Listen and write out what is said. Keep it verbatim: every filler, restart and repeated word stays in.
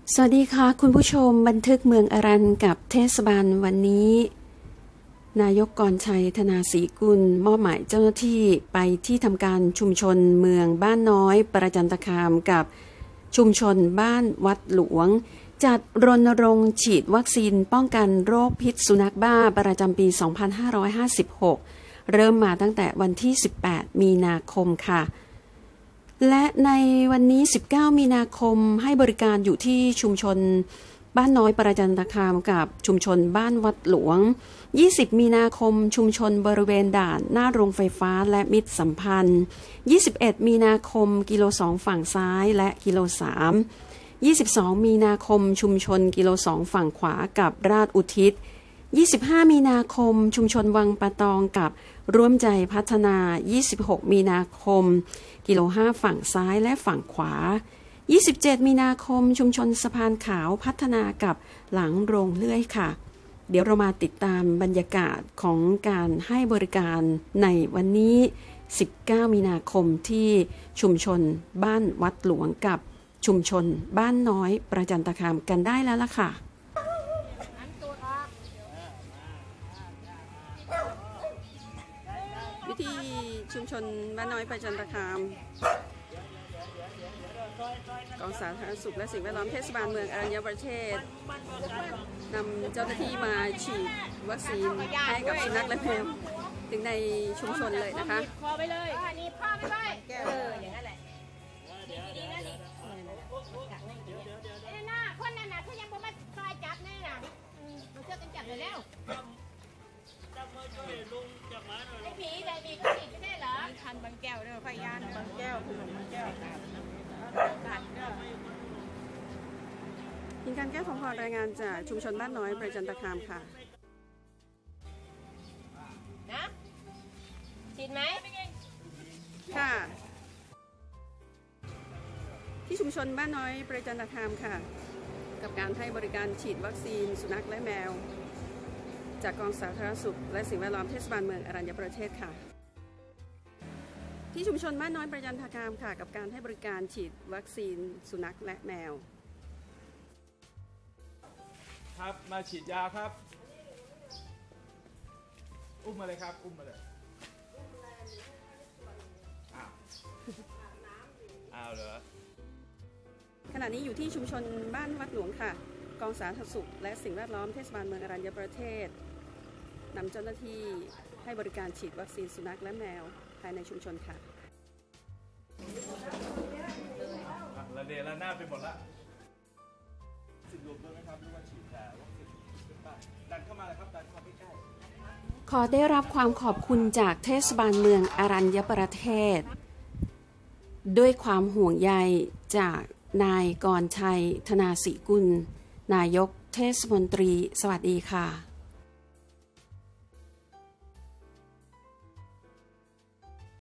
สวัสดีค่ะคุณผู้ชมบันทึกเมืองอรัญกับเทศบาลวันนี้นายกกรชัยธนาศรีกุลมอบหมายเจ้าหน้าที่ไปที่ทำการชุมชนเมืองบ้านน้อยประจันตคามกับชุมชนบ้านวัดหลวงจัดรณรงค์ฉีดวัคซีนป้องกันโรคพิษสุนัขบ้าประจำปี สองพันห้าร้อยห้าสิบหก เริ่มมาตั้งแต่วันที่ สิบแปด มีนาคมค่ะและในวันนี้ สิบเก้า มีนาคมให้บริการอยู่ที่ชุมชนบ้านน้อยประจันตคามกับชุมชนบ้านวัดหลวง ยี่สิบ มีนาคมชุมชนบริเวณด่านหน้าโรงไฟฟ้าและมิตรสัมพันธ์ ยี่สิบเอ็ด มีนาคมกิโลสองฝั่งซ้ายและกิโลสาม ยี่สิบสอง มีนาคมชุมชนกิโลสองฝั่งขวากับราชอุทิศ ยี่สิบห้า มีนาคมชุมชนวังปะตองกับร่วมใจพัฒนา ยี่สิบหก มีนาคมกิโลห้าฝั่งซ้ายและฝั่งขวา ยี่สิบเจ็ด มีนาคมชุมชนสะพานขาวพัฒนากับหลังโรงเลื่อยค่ะเดี๋ยวเรามาติดตามบรรยากาศของการให้บริการในวันนี้ สิบเก้า มีนาคมที่ชุมชนบ้านวัดหลวงกับชุมชนบ้านน้อยประจันตคามกันได้แล้วล่ะค่ะวิธีชุมชนบ้านน้อยประจันตคามกองสาธารณสุขและสิ่งแวดล้อมเทศบาลเมืองอรัญญประเทศนำเจ้าหน้าที่มาฉีดวัคซีนให้กับสุนัขและแมวถึงในชุมชนเลยนะคะพอไปเลยนี่พ่อไปเลยเอออย่างนั้นแหละดีๆนะนี่ไอ้น่าคนนั้นน่ะเขายังบ่มาคอยจับแน่น่ะมันเชื่อกันจับเลยแล้วไอ้ผีได้มีเขาติดไม่ได้เหรอทันบางแก้วเด้อพยานบางแก้วคือบางแก้วมีการแก้ของพอรายงานจากชุมชนบ้านน้อยประจันตคามค่ะนะฉีดไหมค่ะที่ชุมชนบ้านน้อยประจันตคามค่ะกับการให้บริการฉีดวัคซีนสุนัขและแมวจากกองสาธารณสุขและสิ่งแวดล้อมเทศบาลเมืองอรัญญประเทศค่ะที่ชุมชนบ้านน้อยประจันตคามค่ะกับการให้บริการฉีดวัคซีนสุนัขและแมวครับมาฉีดยาครับอุ้มมาเลยครับอุ้มมาเลยอ้าวอ้าวเหรอขณะนี้อยู่ที่ชุมชนบ้านวัดหลวงค่ะกองสาธารณสุขและสิ่งแวดล้อมเทศบาลเมืองอรัญญประเทศนำเจ้าหน้าที่ให้บริการฉีดวัคซีนสุนัขและแมวภายในชุมชนค่ะระเดระนาดไปหมดละสิบรวมด้วยไหมครับหรือว่าฉีดแต่วัคซีนดันเข้ามาเลยครับดันเข้าไปใกล้ขอได้รับความขอบคุณจากเทศบาลเมืองอรัญญประเทศด้วยความห่วงใยจากนายกรชัยธนาศรีกุลนายกเทศมนตรีสวัสดีค่ะ